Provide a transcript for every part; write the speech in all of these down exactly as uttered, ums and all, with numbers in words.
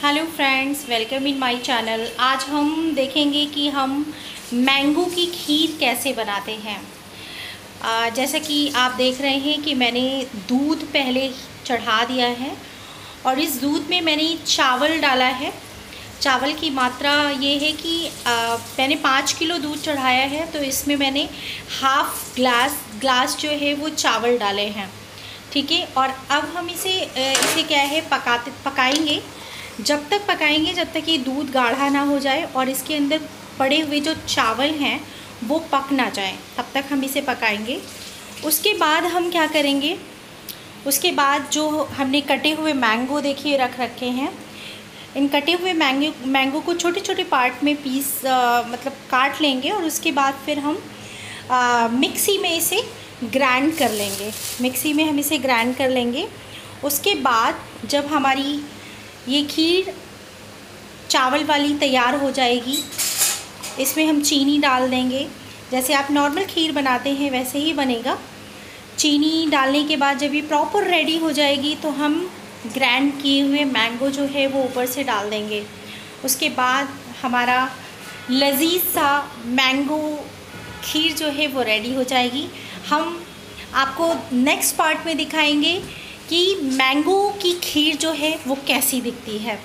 Hello friends, welcome in my channel. आज हम देखेंगे कि हम मैंगो की खीर कैसे बनाते हैं। आ, जैसा कि आप देख रहे हैं कि मैंने दूध पहले चढ़ा दिया है और इस दूध में मैंने चावल डाला है। चावल की मात्रा ये है कि आ, मैंने पाँच किलो दूध चढ़ाया है, तो इसमें मैंने हाफ ग्लास ग्लास जो है वो चावल डाले हैं। ठीक है, और अब हम इसे इसे क्या है पकाते पकाएंगे। जब तक पकाएंगे जब तक ये दूध गाढ़ा ना हो जाए और इसके अंदर पड़े हुए जो चावल हैं वो पक ना जाए, तब तक हम इसे पकाएंगे। उसके बाद हम क्या करेंगे, उसके बाद जो हमने कटे हुए मैंगो देखिए रख रखे हैं, इन कटे हुए मैंगो मैंगो को छोटे छोटे पार्ट में पीस आ, मतलब काट लेंगे और उसके बाद फिर हम आ, मिक्सी में इसे ग्राइंड कर लेंगे। मिक्सी में हम इसे ग्राइंड कर लेंगे। उसके बाद जब हमारी ये खीर चावल वाली तैयार हो जाएगी, इसमें हम चीनी डाल देंगे। जैसे आप नॉर्मल खीर बनाते हैं वैसे ही बनेगा। चीनी डालने के बाद जब ये प्रॉपर रेडी हो जाएगी तो हम ग्राइंड किए हुए मैंगो जो है वो ऊपर से डाल देंगे। उसके बाद हमारा लजीज सा मैंगो खीर जो है वो रेडी हो जाएगी। हम आपको नेक्स्ट पार्ट में दिखाएंगे कि मैंगो की खीर जो है वो कैसी दिखती है।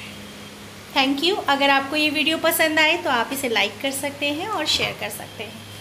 Thank you. अगर आपको ये वीडियो पसंद आए तो आप इसे लाइक कर सकते हैं और शेयर कर सकते हैं।